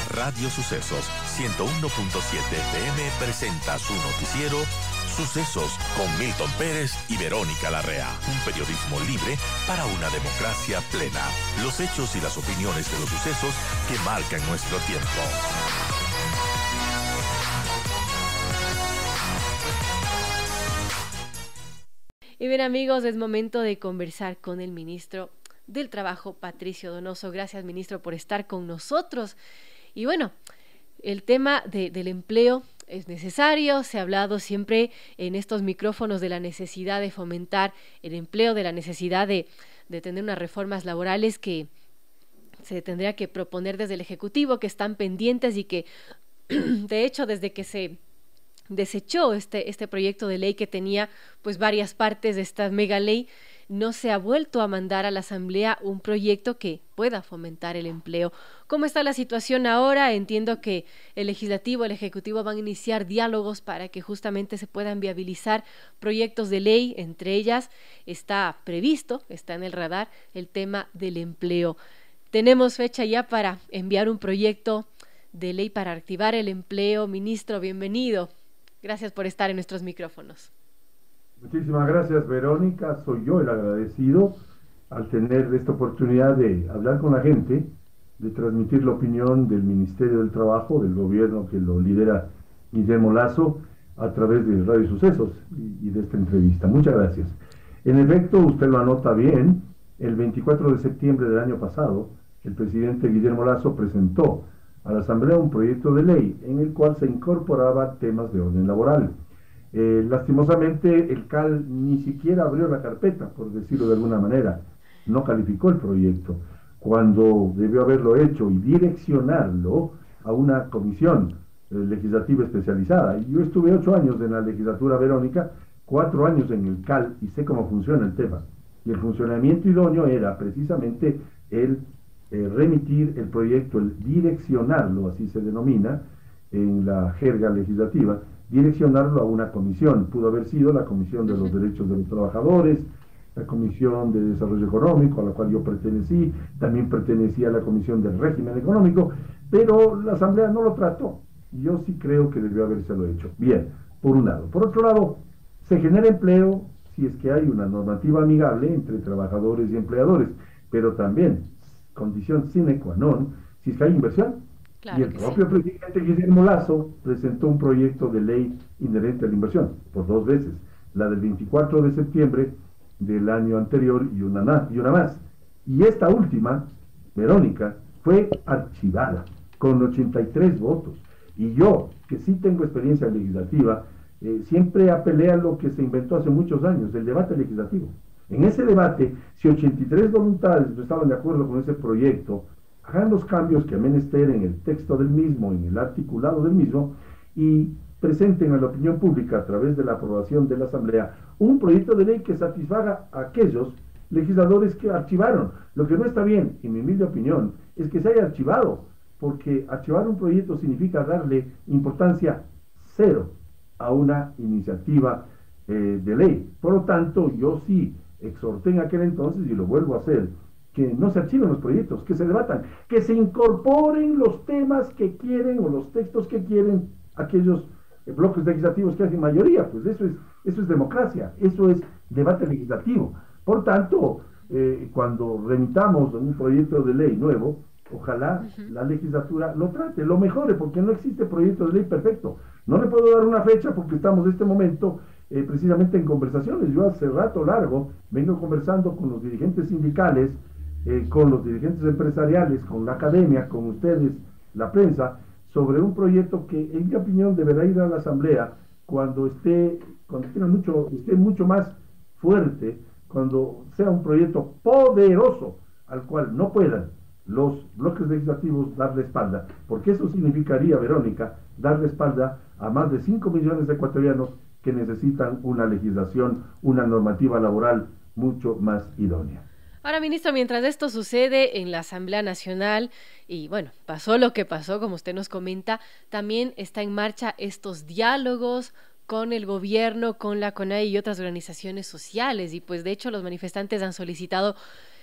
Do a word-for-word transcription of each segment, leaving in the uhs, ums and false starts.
Radio Sucesos ciento uno punto siete F M presenta su noticiero Sucesos con Milton Pérez y Verónica Larrea. Un periodismo libre para una democracia plena. Los hechos y las opiniones de los sucesos que marcan nuestro tiempo. Y bien, amigos, es momento de conversar con el ministro del Trabajo, Patricio Donoso. Gracias, ministro, por estar con nosotros. Y bueno, el tema de, del empleo es necesario. Se ha hablado siempre en estos micrófonos de la necesidad de fomentar el empleo, de la necesidad de, de tener unas reformas laborales que se tendría que proponer desde el Ejecutivo, que están pendientes y que, de hecho, desde que se desechó este, este proyecto de ley que tenía pues varias partes de esta mega ley, no se ha vuelto a mandar a la Asamblea un proyecto que pueda fomentar el empleo. ¿Cómo está la situación ahora? Entiendo que el Legislativo, el Ejecutivo van a iniciar diálogos para que justamente se puedan viabilizar proyectos de ley. Entre ellas está previsto, está en el radar, el tema del empleo. Tenemos fecha ya para enviar un proyecto de ley para activar el empleo. Ministro, bienvenido. Gracias por estar en nuestros micrófonos. Muchísimas gracias, Verónica. Soy yo el agradecido al tener esta oportunidad de hablar con la gente, de transmitir la opinión del Ministerio del Trabajo, del gobierno que lo lidera Guillermo Lasso, a través de Radio Sucesos y, y de esta entrevista. Muchas gracias. En efecto, usted lo anota bien, el veinticuatro de septiembre del año pasado, el presidente Guillermo Lasso presentó a la Asamblea un proyecto de ley en el cual se incorporaba temas de orden laboral. Eh, lastimosamente, el C A L ni siquiera abrió la carpeta, por decirlo de alguna manera, no calificó el proyecto, cuando debió haberlo hecho y direccionarlo a una comisión eh, legislativa especializada. Y yo estuve ocho años en la legislatura, Verónica, cuatro años en el C A L, y sé cómo funciona el tema. Y el funcionamiento idóneo era precisamente el Eh, remitir el proyecto, el direccionarlo, así se denomina en la jerga legislativa, direccionarlo a una comisión. Pudo haber sido la Comisión de los Derechos de los Trabajadores, la Comisión de Desarrollo Económico, a la cual yo pertenecí, también pertenecía a la Comisión del Régimen Económico, pero la Asamblea no lo trató. Yo sí creo que debió habérselo hecho. Bien, por un lado. Por otro lado, se genera empleo si es que hay una normativa amigable entre trabajadores y empleadores, pero también condición sine qua non, si es que hay inversión. Claro, y el que propio sí. presidente Guillermo Lasso presentó un proyecto de ley inherente a la inversión, por dos veces, la del veinticuatro de septiembre del año anterior y una, na, y una más. Y esta última, Verónica, fue archivada con ochenta y tres votos. Y yo, que sí tengo experiencia legislativa, eh, siempre apelé a lo que se inventó hace muchos años, el debate legislativo. En ese debate, si ochenta y tres voluntades no estaban de acuerdo con ese proyecto, hagan los cambios que menester en el texto del mismo, en el articulado del mismo, y presenten a la opinión pública a través de la aprobación de la Asamblea un proyecto de ley que satisfaga a aquellos legisladores que archivaron. Lo que no está bien, en mi humilde opinión, es que se haya archivado, porque archivar un proyecto significa darle importancia cero a una iniciativa eh, de ley. Por lo tanto, yo sí exhorté en aquel entonces, y lo vuelvo a hacer, que no se archiven los proyectos, que se debatan, que se incorporen los temas que quieren o los textos que quieren aquellos eh, bloques legislativos que hacen mayoría. Pues eso es, eso es democracia, eso es debate legislativo. Por tanto, eh, cuando remitamos un proyecto de ley nuevo, ojalá uh-huh. la legislatura lo trate, lo mejore, porque no existe proyecto de ley perfecto. No le puedo dar una fecha porque estamos en este momento Eh, precisamente en conversaciones. Yo hace rato largo vengo conversando con los dirigentes sindicales, eh, con los dirigentes empresariales, con la academia, con ustedes, la prensa, sobre un proyecto que en mi opinión deberá ir a la Asamblea cuando esté, cuando esté mucho, esté mucho más fuerte, cuando sea un proyecto poderoso al cual no puedan los bloques legislativos darle espalda, porque eso significaría, Verónica, darle espalda a más de cinco millones de ecuatorianos que necesitan una legislación, una normativa laboral mucho más idónea. Ahora, ministro, mientras esto sucede en la Asamblea Nacional, y bueno, pasó lo que pasó, como usted nos comenta, también está en marcha estos diálogos con el gobierno, con la CONAIE y otras organizaciones sociales, y pues de hecho los manifestantes han solicitado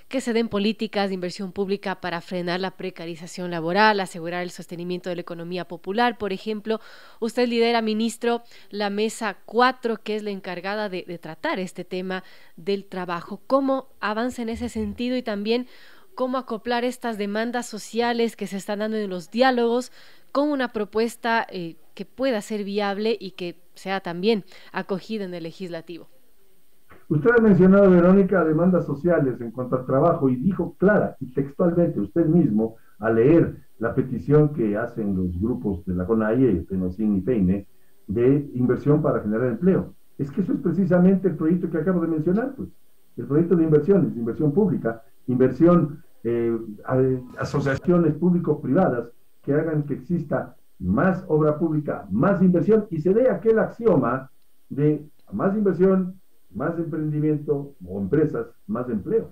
que se den políticas de inversión pública para frenar la precarización laboral, asegurar el sostenimiento de la economía popular. Por ejemplo, usted lidera, ministro, la mesa cuatro, que es la encargada de, de tratar este tema del trabajo. ¿Cómo avanza en ese sentido y también cómo acoplar estas demandas sociales que se están dando en los diálogos con una propuesta eh, que pueda ser viable y que sea también acogida en el legislativo? Usted ha mencionado, Verónica, demandas sociales en cuanto al trabajo y dijo clara y textualmente usted mismo, al leer la petición que hacen los grupos de la CONAIE, PENOCIN y PEINE, de inversión para generar empleo. Es que eso es precisamente el proyecto que acabo de mencionar, pues, el proyecto de inversiones, de inversión pública, inversión, eh, asociaciones público-privadas que hagan que exista más obra pública, más inversión, y se dé aquel axioma de más inversión, más emprendimiento o empresas, más empleo.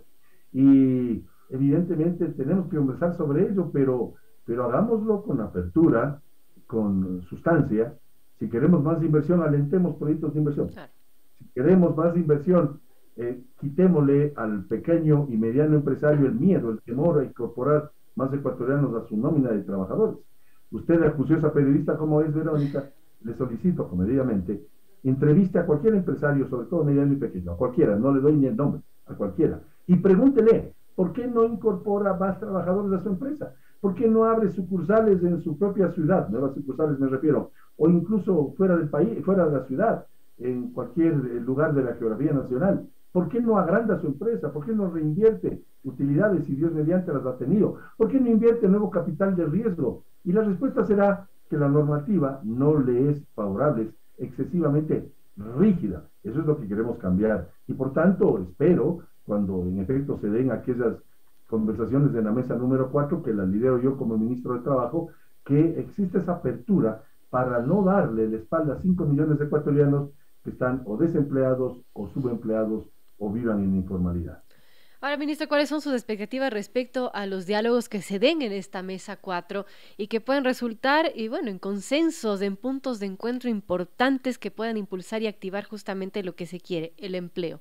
Y evidentemente tenemos que conversar sobre ello, pero, pero hagámoslo con apertura, con sustancia. Si queremos más inversión, alentemos proyectos de inversión. Claro. Si queremos más inversión, eh, quitémosle al pequeño y mediano empresario el miedo, el temor a incorporar más ecuatorianos a su nómina de trabajadores. Usted, la juiciosa periodista como es, Verónica, le solicito comedidamente, entreviste a cualquier empresario, sobre todo mediano y pequeño, a cualquiera, no le doy ni el nombre, a cualquiera, y pregúntele, ¿por qué no incorpora más trabajadores a su empresa? ¿Por qué no abre sucursales en su propia ciudad? Nuevas sucursales me refiero, o incluso fuera del país, fuera de la ciudad, en cualquier lugar de la geografía nacional. ¿Por qué no agranda su empresa? ¿Por qué no reinvierte utilidades si Dios mediante las ha tenido? ¿Por qué no invierte nuevo capital de riesgo? Y la respuesta será que la normativa no le es favorable, es excesivamente rígida. Eso es lo que queremos cambiar. Y por tanto, espero, cuando en efecto se den aquellas conversaciones de la mesa número cuatro, que las lidero yo como ministro de Trabajo, que existe esa apertura para no darle la espalda a cinco millones de ecuatorianos que están o desempleados o subempleados o vivan en informalidad. Ahora, ministro, ¿cuáles son sus expectativas respecto a los diálogos que se den en esta mesa cuatro y que pueden resultar, y bueno, en consensos, en puntos de encuentro importantes que puedan impulsar y activar justamente lo que se quiere, el empleo?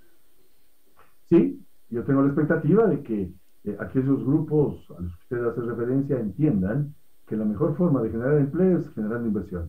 Sí, yo tengo la expectativa de que eh, aquellos grupos a los que usted hace referencia entiendan que la mejor forma de generar empleo es generando inversión.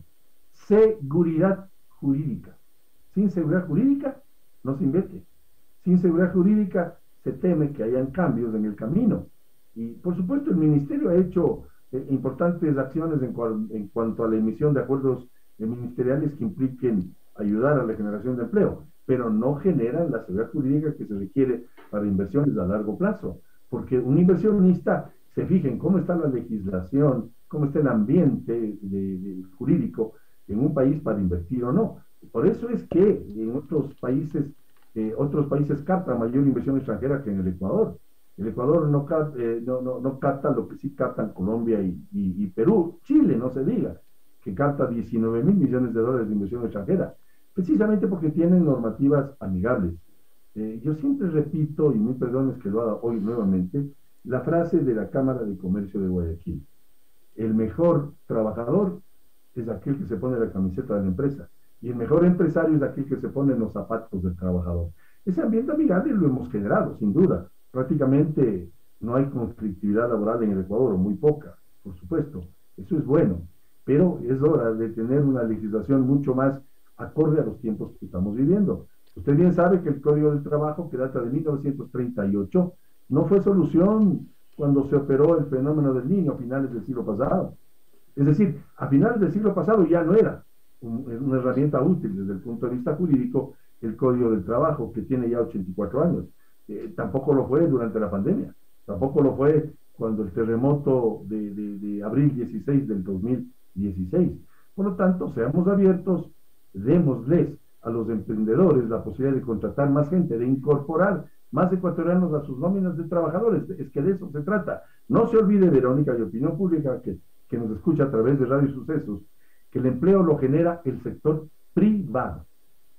Seguridad jurídica. Sin seguridad jurídica no se invierte. Sin seguridad jurídica se teme que hayan cambios en el camino. Y por supuesto el Ministerio ha hecho eh, importantes acciones en, cual, en cuanto a la emisión de acuerdos eh, ministeriales que impliquen ayudar a la generación de empleo, pero no generan la seguridad jurídica que se requiere para inversiones a largo plazo. Porque un inversionista se fija en cómo está la legislación, cómo está el ambiente de, de, jurídico en un país para invertir o no. Por eso es que en otros países Eh, otros países captan mayor inversión extranjera que en el Ecuador. El Ecuador no, eh, no, no, no capta lo que sí captan Colombia y, y, y Perú, Chile, no se diga, que capta diecinueve mil millones de dólares de inversión extranjera, precisamente porque tienen normativas amigables. Eh, yo siempre repito, y mil perdones que lo haga hoy nuevamente, la frase de la Cámara de Comercio de Guayaquil. El mejor trabajador es aquel que se pone la camiseta de la empresa. Y el mejor empresario es aquel que se pone en los zapatos del trabajador. Ese ambiente amigable lo hemos generado, sin duda. Prácticamente no hay conflictividad laboral en el Ecuador, o muy poca, por supuesto. Eso es bueno. Pero es hora de tener una legislación mucho más acorde a los tiempos que estamos viviendo. Usted bien sabe que el Código del Trabajo, que data de mil novecientos treinta y ocho, no fue solución cuando se operó el fenómeno del niño a finales del siglo pasado. Es decir, a finales del siglo pasado ya no era una herramienta útil desde el punto de vista jurídico el Código del Trabajo, que tiene ya ochenta y cuatro años. Eh, tampoco lo fue durante la pandemia, tampoco lo fue cuando el terremoto de, de, de abril dieciséis del dos mil dieciséis. Por lo tanto, seamos abiertos, démosles a los emprendedores la posibilidad de contratar más gente, de incorporar más ecuatorianos a sus nóminas de trabajadores. Es que de eso se trata. No se olvide, Verónica, y opinión pública que, que nos escucha a través de Radio Sucesos, que el empleo lo genera el sector privado.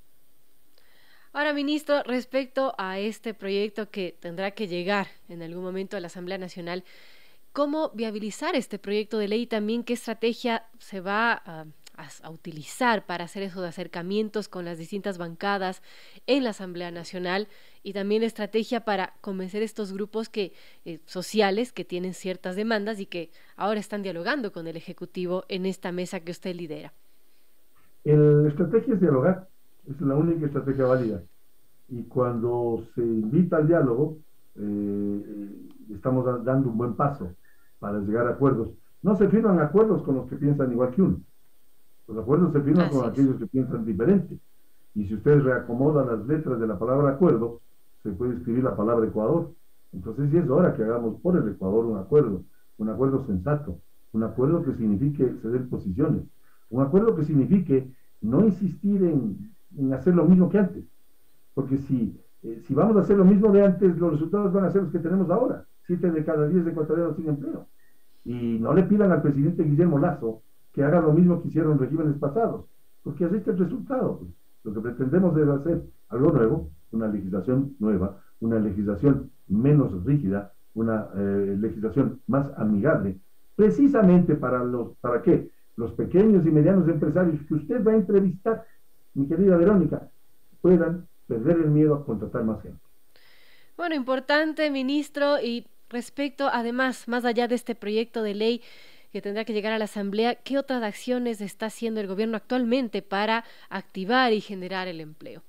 Ahora, ministro, respecto a este proyecto que tendrá que llegar en algún momento a la Asamblea Nacional, ¿cómo viabilizar este proyecto de ley y también qué estrategia se va a, a, a utilizar para hacer esos acercamientos con las distintas bancadas en la Asamblea Nacional y también la estrategia para convencer a estos grupos que, eh, sociales que tienen ciertas demandas y que ahora están dialogando con el Ejecutivo en esta mesa que usted lidera? El- La estrategia es dialogar, es la única estrategia válida. Y cuando se invita al diálogo, eh, estamos da- dando un buen paso para llegar a acuerdos. No se firman acuerdos con los que piensan igual que uno. Los acuerdos se firman con Así es. aquellos que piensan diferente. Y si usted reacomoda las letras de la palabra acuerdo, se puede escribir la palabra Ecuador. Entonces sí es hora que hagamos por el Ecuador un acuerdo, un acuerdo sensato, un acuerdo que signifique ceder posiciones, un acuerdo que signifique no insistir en, en hacer lo mismo que antes. Porque si, eh, si vamos a hacer lo mismo de antes, los resultados van a ser los que tenemos ahora. Siete de cada diez ecuatorianos sin empleo. Y no le pidan al presidente Guillermo Lazo que haga lo mismo que hicieron regímenes pasados, porque así está el resultado. Pues. Lo que pretendemos es hacer algo nuevo, una legislación nueva, una legislación menos rígida, una eh, legislación más amigable, precisamente para los, ¿para qué? Los pequeños y medianos empresarios que usted va a entrevistar, mi querida Verónica, puedan perder el miedo a contratar más gente. Bueno, importante, ministro, y respecto, además, más allá de este proyecto de ley que tendrá que llegar a la Asamblea, ¿qué otras acciones está haciendo el gobierno actualmente para activar y generar el empleo?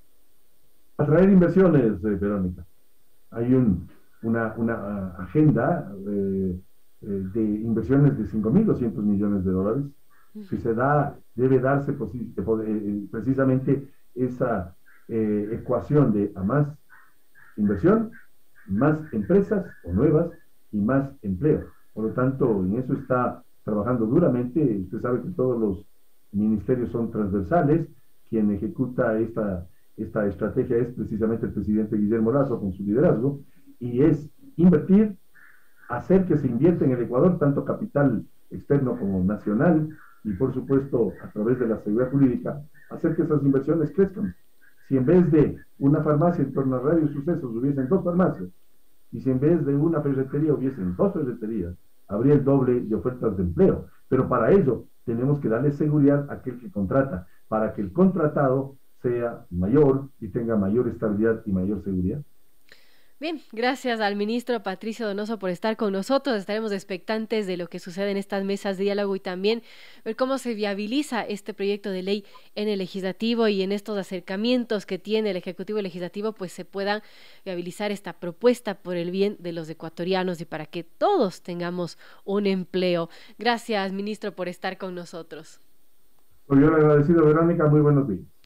Atraer inversiones, eh, Verónica. Hay un, una, una uh, agenda eh, eh, de inversiones de cinco mil doscientos millones de dólares, que se da, debe darse eh, precisamente esa eh, ecuación de a más inversión, más empresas o nuevas y más empleo. Por lo tanto, en eso está trabajando duramente. Usted sabe que todos los ministerios son transversales. Quien ejecuta esta, esta estrategia es precisamente el presidente Guillermo Lazo con su liderazgo, y es invertir, hacer que se invierta en el Ecuador, tanto capital externo como nacional, y por supuesto, a través de la seguridad jurídica, hacer que esas inversiones crezcan. Si en vez de una farmacia en torno a Radio Sucesos hubiesen dos farmacias, y si en vez de una ferretería hubiesen dos ferreterías, habría el doble de ofertas de empleo. Pero para ello tenemos que darle seguridad a aquel que contrata, para que el contratado sea mayor y tenga mayor estabilidad y mayor seguridad. Bien, gracias al ministro Patricio Donoso por estar con nosotros. Estaremos expectantes de lo que sucede en estas mesas de diálogo y también ver cómo se viabiliza este proyecto de ley en el legislativo, y en estos acercamientos que tiene el Ejecutivo y el Legislativo, pues se puedan viabilizar esta propuesta por el bien de los ecuatorianos y para que todos tengamos un empleo. Gracias, ministro, por estar con nosotros. Pues yo le agradecido, Verónica. Muy buenos días.